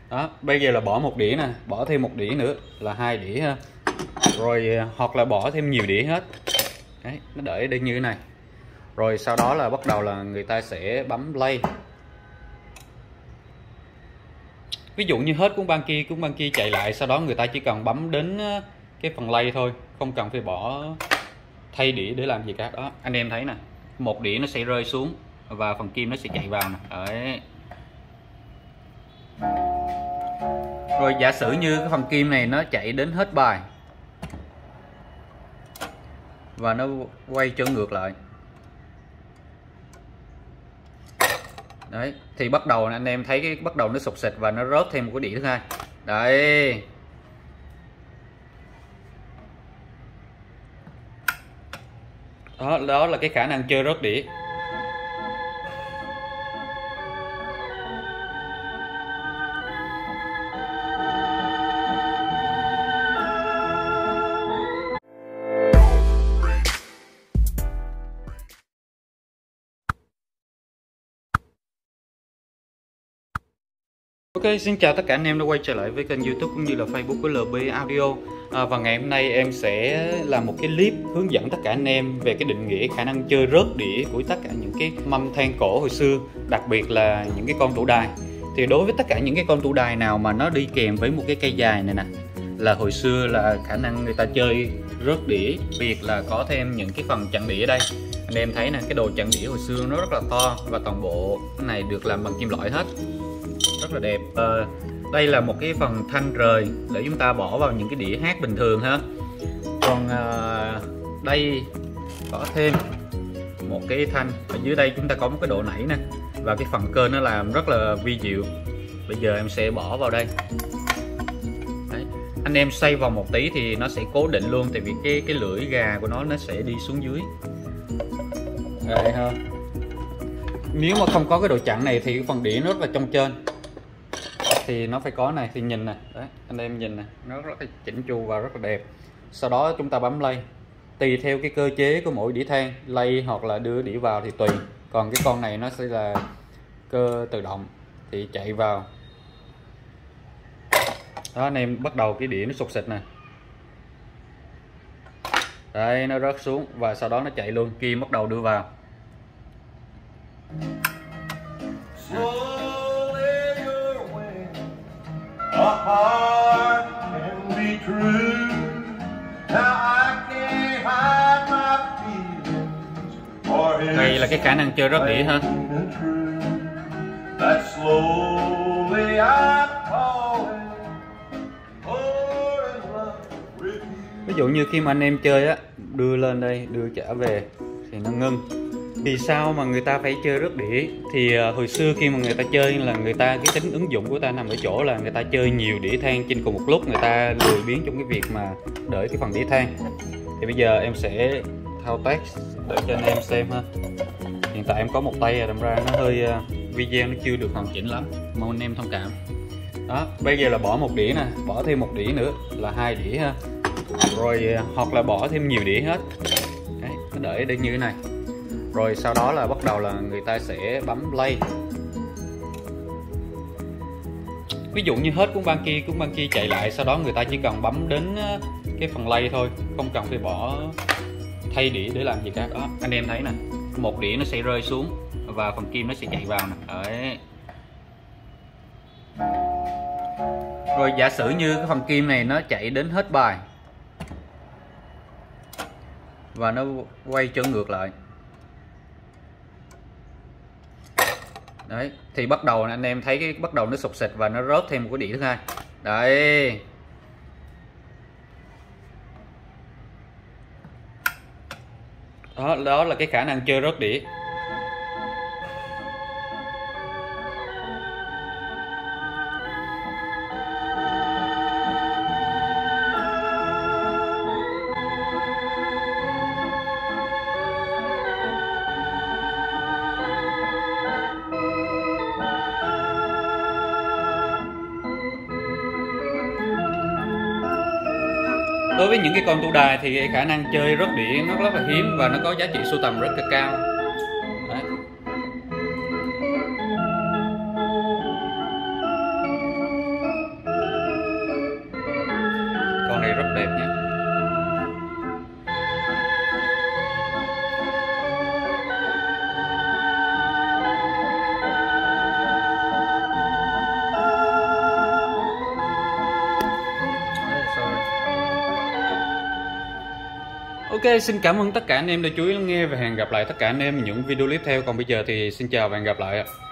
Đó, bây giờ là bỏ một đĩa nè, bỏ thêm một đĩa nữa là hai đĩa ha. Rồi hoặc là bỏ thêm nhiều đĩa hết. Đấy, nó để đây như thế này. Rồi sau đó là bắt đầu là người ta sẽ bấm play. Ví dụ như hết cuốn băng kia chạy lại, sau đó người ta chỉ cần bấm đến cái phần play thôi, không cần phải bỏ thay đĩa để làm gì cả. Đó, anh em thấy nè, một đĩa nó sẽ rơi xuống và phần kim nó sẽ chạy vào nè. Đấy. Rồi giả sử như cái phần kim này nó chạy đến hết bài và nó quay trở ngược lại. Đấy, thì bắt đầu anh em thấy cái bắt đầu nó sụt xịt và nó rớt thêm một cái đĩa thứ hai. Đấy. Đó là cái khả năng chơi rớt đĩa. Ok, xin chào tất cả anh em đã quay trở lại với kênh YouTube cũng như là Facebook của LB Audio. Và ngày hôm nay em sẽ làm một cái clip hướng dẫn tất cả anh em về cái định nghĩa khả năng chơi rớt đĩa của tất cả những cái mâm than cổ hồi xưa, đặc biệt là những cái con tủ đài. Thì đối với tất cả những cái con tủ đài nào mà nó đi kèm với một cái cây dài này nè, là hồi xưa là khả năng người ta chơi rớt đĩa, việc là có thêm những cái phần chặn đĩa đây. Anh em thấy nè, cái đồ chặn đĩa hồi xưa nó rất là to và toàn bộ cái này được làm bằng kim loại hết, rất là đẹp. Đây là một cái phần thanh rời để chúng ta bỏ vào những cái đĩa hát bình thường ha. Còn đây có thêm một cái thanh ở dưới đây, chúng ta có một cái độ nảy nè và cái phần cơ nó làm rất là vi diệu. Bây giờ em sẽ bỏ vào đây. Đấy. Anh em xoay vòng một tí thì nó sẽ cố định luôn, tại vì cái lưỡi gà của nó sẽ đi xuống dưới. Đây ha. Nếu mà không có cái độ chặn này thì cái phần đĩa nó rất là trong trên, thì nó phải có này, thì nhìn nè, đấy anh em nhìn nè, nó rất là chỉnh chu và rất là đẹp. Sau đó chúng ta bấm play, tùy theo cái cơ chế của mỗi đĩa than, play hoặc là đưa đĩa vào thì tùy. Còn cái con này nó sẽ là cơ tự động thì chạy vào. Đó, anh em bắt đầu cái đĩa nó sụt xịt nè, đây nó rớt xuống và sau đó nó chạy luôn, kim bắt đầu đưa vào. Đây là cái khả năng chơi rớt đĩa ha. Ví dụ như khi mà anh em chơi á, đưa lên đây, đưa trở về thì nó ngưng. Vì sao mà người ta phải chơi rớt đĩa? Thì hồi xưa khi mà người ta chơi là người ta, cái tính ứng dụng của ta nằm ở chỗ là người ta chơi nhiều đĩa than trên cùng một lúc, người ta lười biếng trong cái việc mà đợi cái phần đĩa than. Thì bây giờ em sẽ thao tác để cho anh em xem ha. Hiện tại em có một tay đâm ra nó hơi video nó chưa được hoàn chỉnh lắm, mong anh em thông cảm. Đó, bây giờ là bỏ một đĩa nè, bỏ thêm một đĩa nữa là hai đĩa ha. Rồi hoặc là bỏ thêm nhiều đĩa hết. Đấy, nó để đây như thế này. Rồi sau đó là bắt đầu là người ta sẽ bấm play. Ví dụ như hết cuốn băng kia chạy lại, sau đó người ta chỉ cần bấm đến cái phần play thôi, không cần phải bỏ thay đĩa để làm gì cả. Đó, anh em thấy nè, một đĩa nó sẽ rơi xuống và phần kim nó sẽ chạy vào nè. Đấy. Rồi giả sử như cái phần kim này nó chạy đến hết bài và nó quay trở ngược lại. Đấy, thì bắt đầu anh em thấy cái bắt đầu nó sụt xịt và nó rớt thêm một cái đĩa thứ hai. Đấy. Đó là cái khả năng chơi rớt đĩa. Đối với những cái con tủ đài thì cái khả năng chơi rớt đĩa nó rất là hiếm và nó có giá trị sưu tầm rất là cao. Đấy. đẹp nha. Ok, xin cảm ơn tất cả anh em đã chú ý lắng nghe và hẹn gặp lại tất cả anh em những video clip theo. Còn bây giờ thì xin chào và hẹn gặp lại ạ.